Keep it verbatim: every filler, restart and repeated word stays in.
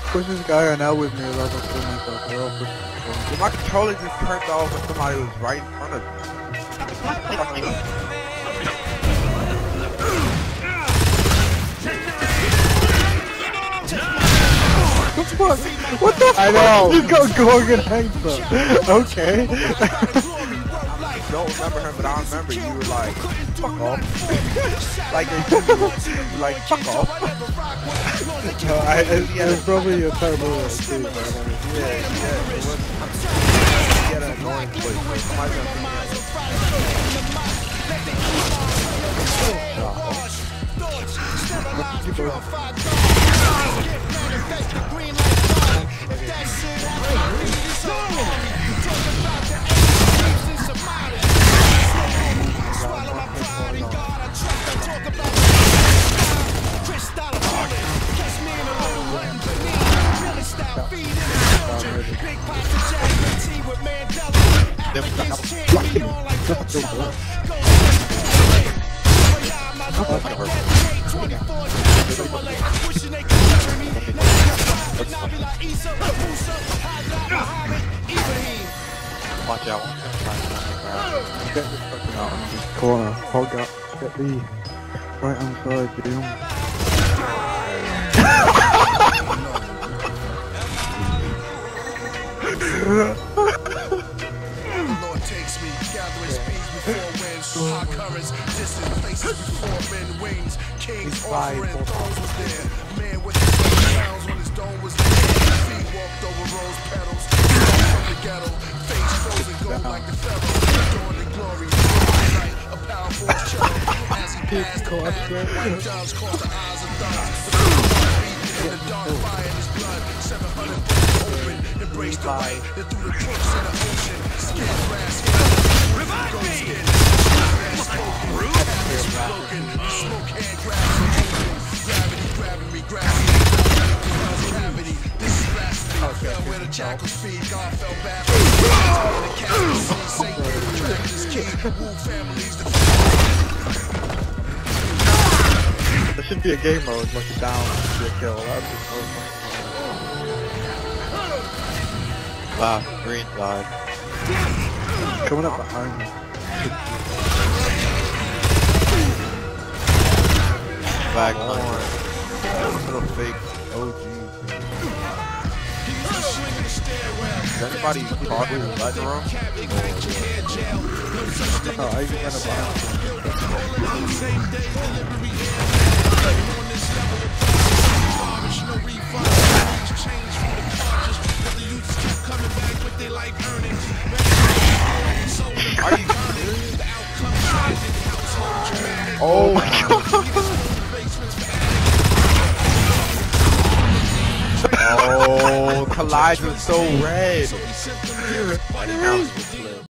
push this guy right now with me or else I'll kill myself. They're all pushing me. My controller just turned off when somebody was right in front of me. What the fuck? What the fuck? I know! You got Gorgon hanged up. Okay. I don't remember him, but I remember you were like, fuck off. Like, you were like, fuck off. No, I, it, it was probably a terrible one too, but I mean, yeah, yeah, it was. He had an annoying place, so somebody's gonna be watch out. get this fucking out of this corner. Hog up. Get the right hand side, dude. Lord takes me, gathering speeds before winds, high currents, distant places before men wings, kings offering thrones was there, man with the sounds when his dome was there, feet walked over rose petals, from the ghetto, face frozen gold like the pharaoh, adorned in glory, light, a powerful cello, as he passed the path, white doves caught the eyes of thugs, in the dark fire in his blood, seven hundred bullets open, embraced the light, and through the crooks in the ocean, skin grass, revive me! Broken, smoke hand grabs me, gravity grabbing me, grabbing me, gravity, this is blasphemy, I fell where the jackals feed, God fell back, in the castle, Satan, trapped his key, woo families, the There should be a game mode, look it down, be a kill. That'd be so fun. Wow, green side. Coming up behind me. Back on. Little fake O G. Is anybody talking in the button room? No, I even got a bomb. Are you serious? Oh my god! Oh, Collide was so red.